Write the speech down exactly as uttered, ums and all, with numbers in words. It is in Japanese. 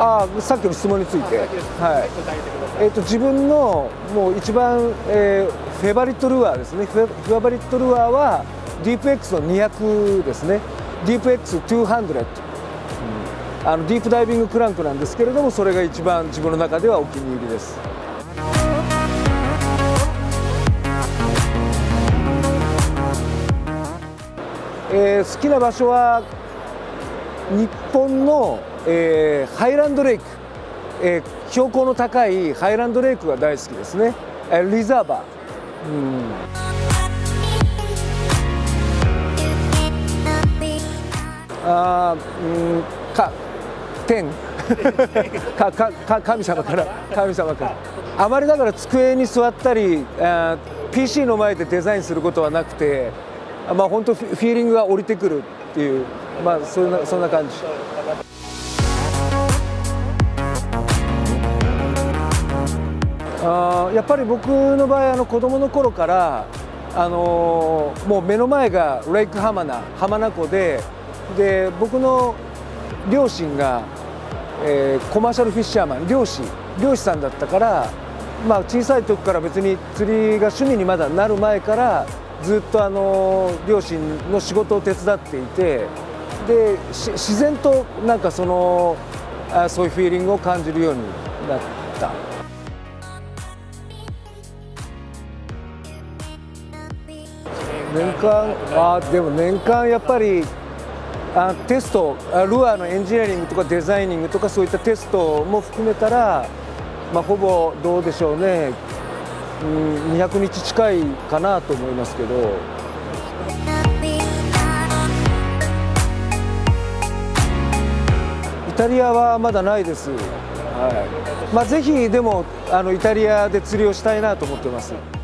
ああ、さっきの質問について、はい、えっと自分のもう一番、えー、フェバリットルアーですね。フェフェバリットルアーはディープ X のにひゃくですね。ディープ エックスにひゃく、うん、あのディープダイビングクランクなんですけれども、それが一番自分の中ではお気に入りです。えー、好きな場所は日本の、えー、ハイランドレイク、えー、標高の高いハイランドレイクが大好きですね。えー、リザーバー、うん、あー、うん、か天かかか神様から神様からあまりだから机に座ったりあ ピーシー の前でデザインすることはなくて、まあ本当フィーリングが降りてくるっていう、まあそんなそんな感じ。あやっぱり僕の場合あの子供の頃からあのー、もう目の前がレイク浜名浜名湖でで僕の両親が、えー、コマーシャルフィッシャーマン漁師漁師さんだったから、まあ小さい時から別に釣りが趣味にまだなる前からずっとあの両親の仕事を手伝っていて、で自然となんかそのあそういうフィーリングを感じるようになった。年間あでも年間やっぱりあテストルアーのエンジニアリングとかデザイニングとかそういったテストも含めたら、まあ、ほぼどうでしょうね、うん、にひゃくにち近いかなと思いますけど。イタリアはまだないです。はい。まあぜひでもあのイタリアで釣りをしたいなと思ってます。